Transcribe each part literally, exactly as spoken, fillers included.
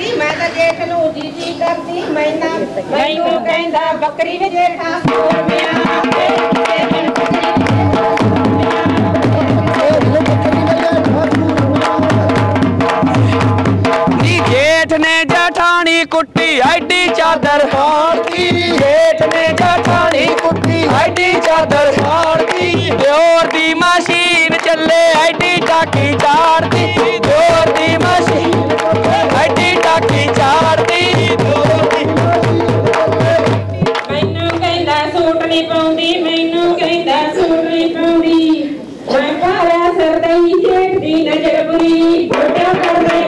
करती मैं तो जेठ नू जी जी करती मैना मैनू कहंदा बकरी वे जेठा जेठ ने जठानी कुट्टी आईडी चादर फाड़ती जेठ ने जठानी कुट्टी आईडी चादर फाड़ती प्योर दी मशीन चले आईडी टाकी चाड़ती प्योर दी मशीन आईडी टाकी चाड़ती मैनू कहंदा सूट नहीं पाउंदी मैनू कहंदा सूट नहीं पाउंदी मैं पाया सरदई जेठ दी नजर बुरी गोटा कर दे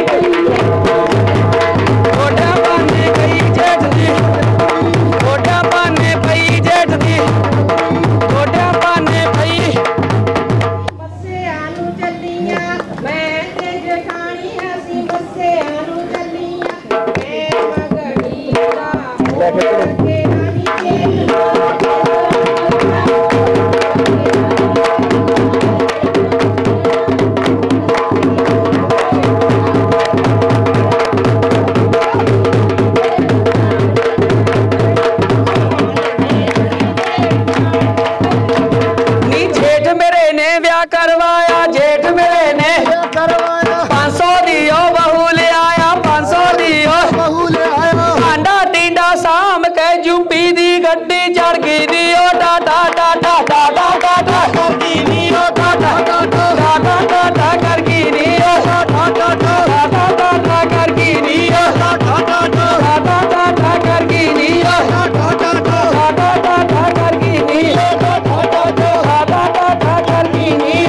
करवाया जेठ मेरे ने करवाया पाँच सौ दियो बहू ले आया पाँच सौ दियो बहू ले आया आंडा टींडा शाम के यूपी दी गड्डी चढ़ गई दियो टाटा टाटा टाटा टाटा कर गई दियो टाटा टाटा टाटा टाटा कर गई दियो टाटा टाटा टाटा टाटा कर गई दियो टाटा टाटा टाटा टाटा कर गई दियो टाटा टाटा टाटा टाटा कर गई दियो टाटा टाटा टाटा टाटा कर गई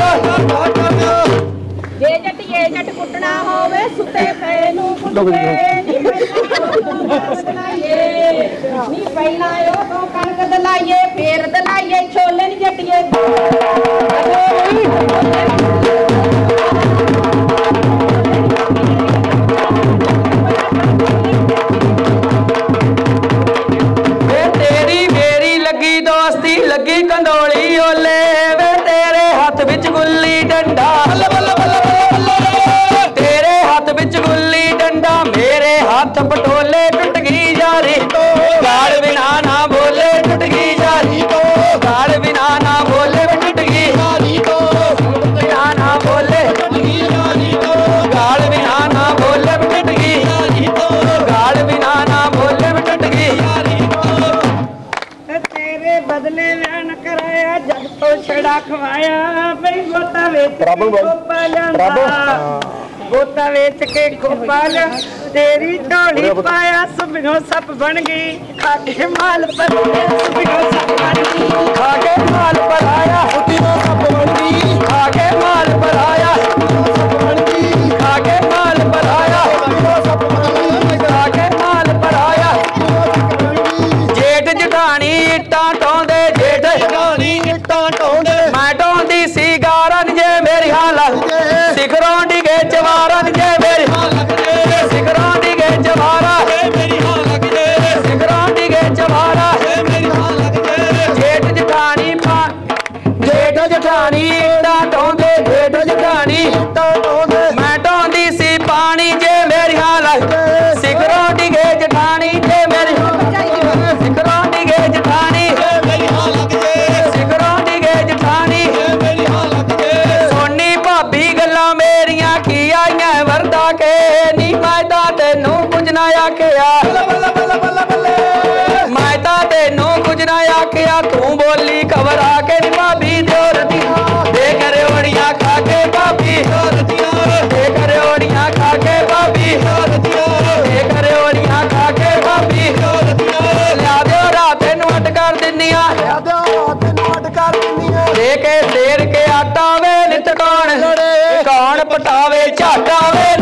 ये जट ये जट कुटना होवे सुते पे नू कुटे नी नी पहला यो तो कणक दलाइए फेर दलाइए छोले नी जटिए वे तेरी मेरी लगी दोस्ती लगी कंडोली ओले वे तेरे हाथ विच गुल्ली डंडा तेरे हाथ विच गुल्ली डंडा मेरे हाथ पटोले टूट गई जारी गाल बिना ना बोले टूट गई जारी तो गाल बिना ना बोले टूट गई जारी तो बिना ना बोले टूट गई जारी तो गाल बिना ना बोले टूट गई जारी तो गाल बिना ना बोले टूट गई जारी तो तेरे बदले मैं न कराया जब तो छड़ा खवाया भाई गोता वेच के खोपा लिया गोता वेच के खोपा लिया तेरी ढोली पाया सुबिगो सप बन गई खाके माल पर सुबिगो सप बन गई खाके माल पर आया सुबिगो सप बन गई खाके माल पर आया सप बन गई खाके माल पर आया सुबिगो सप बन गई खाके माल पर आया जेठ जठानी इट्टां टोंदे जेठ जठानी इट्टां टोंदे मैं टोंदी सी गारन जे मेरी हालत सिखरों डिगे जवारन जे मेरी हालत सिखरों डिगे जवारा मेरी हालत सिखरों डिगे जवारा मेरी हालत जेठ जठानी पा जेठ जठानी इट्टां टोंदे जेठ जठानी इट्टां टोंदे मैं टोंदी सी पानी जे मेरी हालत सिखरों डिगे जठानी जे मेरी सिखरों डिगे जठानी मेरी हालत सिखरों डिगे जठानी मेरी हालत सोनी भाभी गल्लां मेरियां की आईयां वरदा के नी मैदा तेनू कुछ ना आखिया मैदा तेनू कुछ ना आखिया तू बोली खबर आके नी भाभी दियोर दी दे करे ओड़ियां खा के भाभी दे करे ओड़ियां खा के भाभी दे करे ओड़ियां खा के भाभी लिया दियो रात तेनू अट कर दिन्नियां दे के शेर के आटा वे नित कौन कौन पटावे झाटा वे